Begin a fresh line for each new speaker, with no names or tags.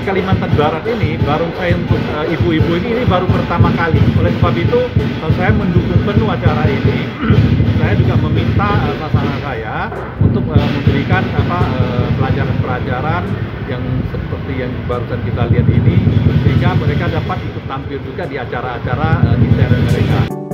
Kalimantan Barat ini, baru saya untuk ibu-ibu ini baru pertama kali. Oleh sebab itu, saya mendukung penuh acara ini. Saya juga meminta sasaran saya untuk memberikan pelajaran-pelajaran yang seperti yang barusan kita lihat ini, sehingga mereka dapat ikut tampil juga di acara-acara di daerah mereka.